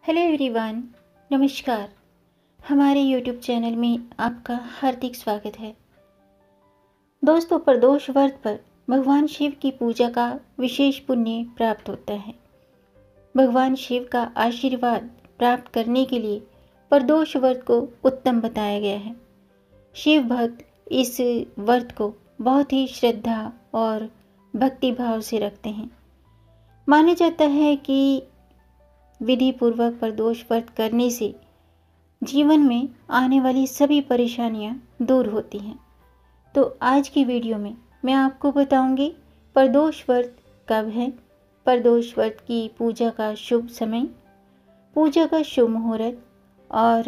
Hello everyone, नमस्कार। हमारे YouTube channel में आपका हार्दिक स्वागत है। दोस्तों, प्रदोष व्रत पर भगवान शिव की पूजा का विशेष पुण्य प्राप्त होता है। भगवान शिव का आशीर्वाद प्राप्त करने के लिए प्रदोष व्रत को उत्तम बताया गया है। शिव भक्त इस व्रत को बहुत ही श्रद्धा और भक्ति भाव से रखते हैं। माना जाता है कि विधि पूर्वक प्रदोष व्रत करने से जीवन में आने वाली सभी परेशानियां दूर होती हैं। तो आज की वीडियो में मैं आपको बताऊंगी प्रदोष व्रत कब है, प्रदोष व्रत की पूजा का शुभ समय, पूजा का शुभ मुहूर्त और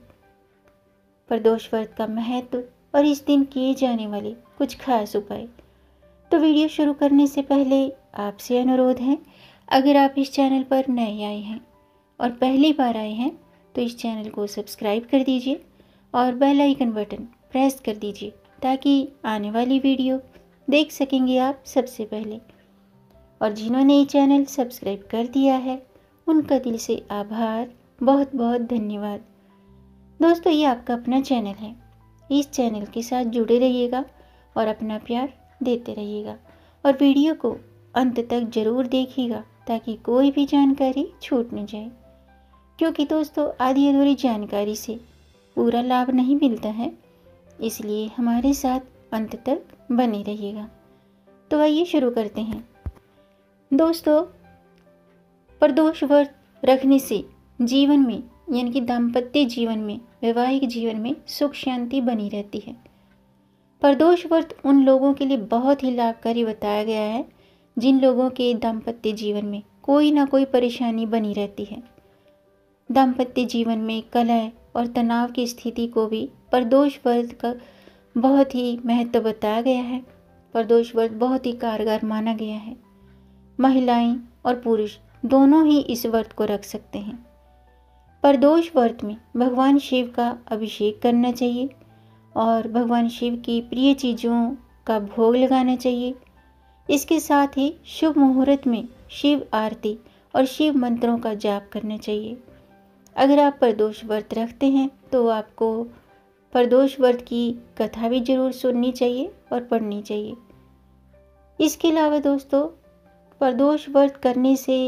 प्रदोष व्रत का महत्व और इस दिन किए जाने वाले कुछ खास उपाय। तो वीडियो शुरू करने से पहले आपसे अनुरोध है, अगर आप इस चैनल पर नए आए हैं और पहली बार आए हैं तो इस चैनल को सब्सक्राइब कर दीजिए और बेल आइकन बटन प्रेस कर दीजिए ताकि आने वाली वीडियो देख सकेंगे आप सबसे पहले। और जिन्होंने ये चैनल सब्सक्राइब कर दिया है उनका दिल से आभार, बहुत बहुत धन्यवाद। दोस्तों, ये आपका अपना चैनल है, इस चैनल के साथ जुड़े रहिएगा और अपना प्यार देते रहिएगा और वीडियो को अंत तक ज़रूर देखिएगा ताकि कोई भी जानकारी छूट न जाए, क्योंकि दोस्तों आधी अधूरी जानकारी से पूरा लाभ नहीं मिलता है, इसलिए हमारे साथ अंत तक बने रहिएगा। तो आइए शुरू करते हैं। दोस्तों, प्रदोष व्रत रखने से जीवन में यानी कि दाम्पत्य जीवन में, वैवाहिक जीवन में सुख शांति बनी रहती है। प्रदोष व्रत उन लोगों के लिए बहुत ही लाभकारी बताया गया है जिन लोगों के दाम्पत्य जीवन में कोई ना कोई परेशानी बनी रहती है। दाम्पत्य जीवन में कलह और तनाव की स्थिति को भी प्रदोष व्रत का बहुत ही महत्व बताया गया है। प्रदोष व्रत बहुत ही कारगर माना गया है। महिलाएं और पुरुष दोनों ही इस व्रत को रख सकते हैं। प्रदोष व्रत में भगवान शिव का अभिषेक करना चाहिए और भगवान शिव की प्रिय चीज़ों का भोग लगाना चाहिए। इसके साथ ही शुभ मुहूर्त में शिव आरती और शिव मंत्रों का जाप करना चाहिए। अगर आप प्रदोष व्रत रखते हैं तो आपको प्रदोष व्रत की कथा भी जरूर सुननी चाहिए और पढ़नी चाहिए। इसके अलावा दोस्तों, प्रदोष व्रत करने से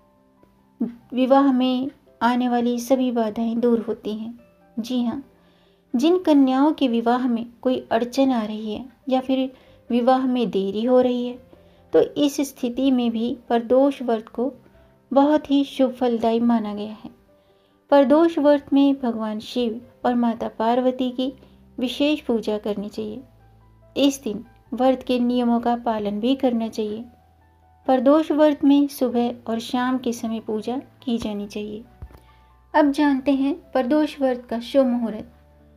विवाह में आने वाली सभी बाधाएं दूर होती हैं। जी हाँ, जिन कन्याओं के विवाह में कोई अड़चन आ रही है या फिर विवाह में देरी हो रही है तो इस स्थिति में भी प्रदोष व्रत को बहुत ही शुभ फलदायी माना गया है। प्रदोष व्रत में भगवान शिव और माता पार्वती की विशेष पूजा करनी चाहिए। इस दिन व्रत के नियमों का पालन भी करना चाहिए। प्रदोष व्रत में सुबह और शाम के समय पूजा की जानी चाहिए। अब जानते हैं प्रदोष व्रत का शुभ मुहूर्त।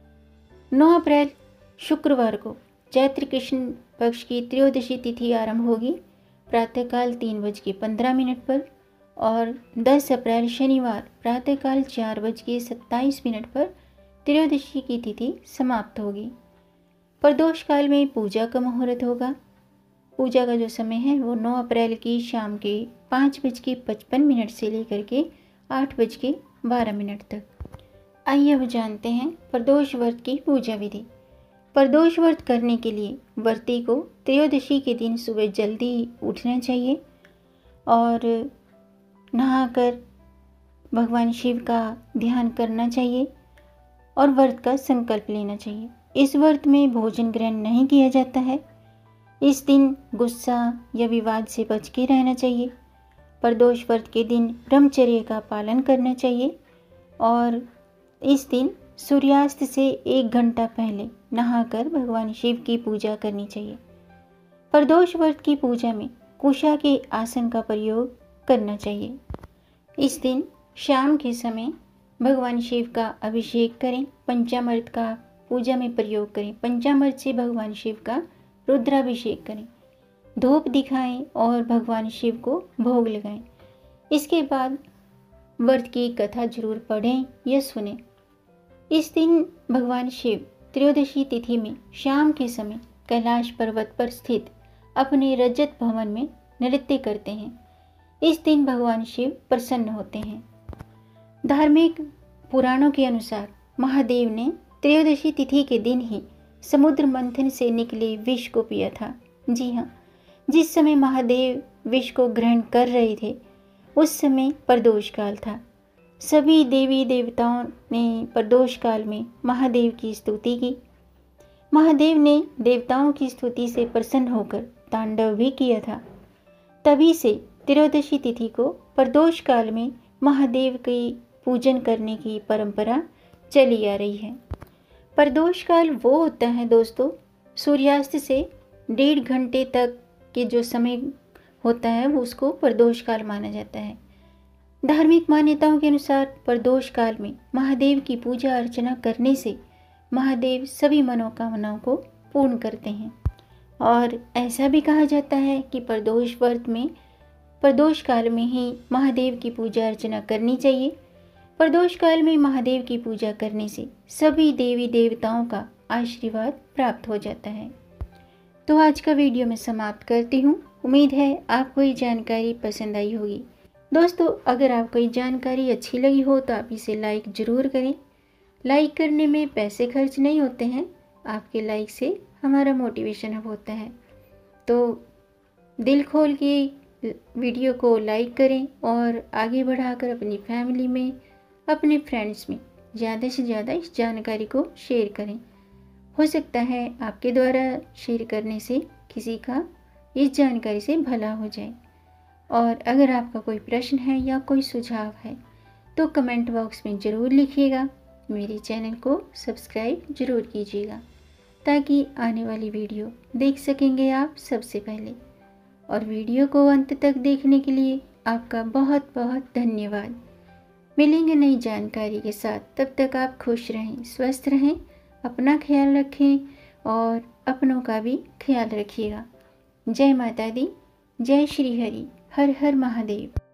9 अप्रैल शुक्रवार को चैत्र कृष्ण पक्ष की त्रयोदशी तिथि आरंभ होगी प्रातःकाल 3:15 पर और 10 अप्रैल शनिवार प्रातःकाल 4:27 पर त्रयोदशी की तिथि समाप्त होगी। प्रदोष काल में पूजा का मुहूर्त होगा। पूजा का जो समय है वो 9 अप्रैल की शाम के 5:55 से लेकर के 8:12 तक। आइए अब जानते हैं प्रदोष व्रत की पूजा विधि। प्रदोष व्रत करने के लिए व्रती को त्रयोदशी के दिन सुबह जल्दी उठना चाहिए और नहाकर भगवान शिव का ध्यान करना चाहिए और व्रत का संकल्प लेना चाहिए। इस व्रत में भोजन ग्रहण नहीं किया जाता है। इस दिन गुस्सा या विवाद से बच के रहना चाहिए। प्रदोष व्रत के दिन ब्रह्मचर्य का पालन करना चाहिए और इस दिन सूर्यास्त से 1 घंटा पहले नहाकर भगवान शिव की पूजा करनी चाहिए। प्रदोष व्रत की पूजा में कुशा के आसन का प्रयोग करना चाहिए। इस दिन शाम के समय भगवान शिव का अभिषेक करें। पंचामृत का पूजा में प्रयोग करें। पंचामृत से भगवान शिव का रुद्राभिषेक करें। धूप दिखाएं और भगवान शिव को भोग लगाएं। इसके बाद व्रत की कथा जरूर पढ़ें या सुनें। इस दिन भगवान शिव त्रयोदशी तिथि में शाम के समय कैलाश पर्वत पर स्थित अपने रजत भवन में नृत्य करते हैं। इस दिन भगवान शिव प्रसन्न होते हैं। धार्मिक पुराणों के अनुसार महादेव ने त्रयोदशी तिथि के दिन ही समुद्र मंथन से निकले विष को पिया था। जी हाँ, जिस समय महादेव विष को ग्रहण कर रहे थे उस समय प्रदोष काल था। सभी देवी देवताओं ने प्रदोष काल में महादेव की स्तुति की। महादेव ने देवताओं की स्तुति से प्रसन्न होकर तांडव भी किया था। तभी से त्रयोदशी तिथि को प्रदोष काल में महादेव की पूजन करने की परंपरा चली आ रही है। प्रदोष काल वो होता है दोस्तों, सूर्यास्त से 1.5 घंटे तक के जो समय होता है वो उसको प्रदोष काल माना जाता है। धार्मिक मान्यताओं के अनुसार प्रदोष काल में महादेव की पूजा अर्चना करने से महादेव सभी मनोकामनाओं को पूर्ण करते हैं। और ऐसा भी कहा जाता है कि प्रदोष व्रत में प्रदोष काल में ही महादेव की पूजा अर्चना करनी चाहिए। प्रदोष काल में महादेव की पूजा करने से सभी देवी देवताओं का आशीर्वाद प्राप्त हो जाता है। तो आज का वीडियो मैं समाप्त करती हूँ। उम्मीद है आपको ये जानकारी पसंद आई होगी। दोस्तों, अगर आपको ये जानकारी अच्छी लगी हो तो आप इसे लाइक ज़रूर करें। लाइक करने में पैसे खर्च नहीं होते हैं, आपके लाइक से हमारा मोटिवेशन अप होता है। तो दिल खोल के वीडियो को लाइक करें और आगे बढ़ाकर अपनी फैमिली में, अपने फ्रेंड्स में ज़्यादा से ज़्यादा इस जानकारी को शेयर करें। हो सकता है आपके द्वारा शेयर करने से किसी का इस जानकारी से भला हो जाए। और अगर आपका कोई प्रश्न है या कोई सुझाव है तो कमेंट बॉक्स में ज़रूर लिखिएगा। मेरे चैनल को सब्सक्राइब ज़रूर कीजिएगा ताकि आने वाली वीडियो देख सकेंगे आप सबसे पहले। और वीडियो को अंत तक देखने के लिए आपका बहुत बहुत धन्यवाद। मिलेंगे नई जानकारी के साथ, तब तक आप खुश रहें, स्वस्थ रहें, अपना ख्याल रखें और अपनों का भी ख्याल रखिएगा। जय माता दी, जय श्री हरि, हर हर महादेव।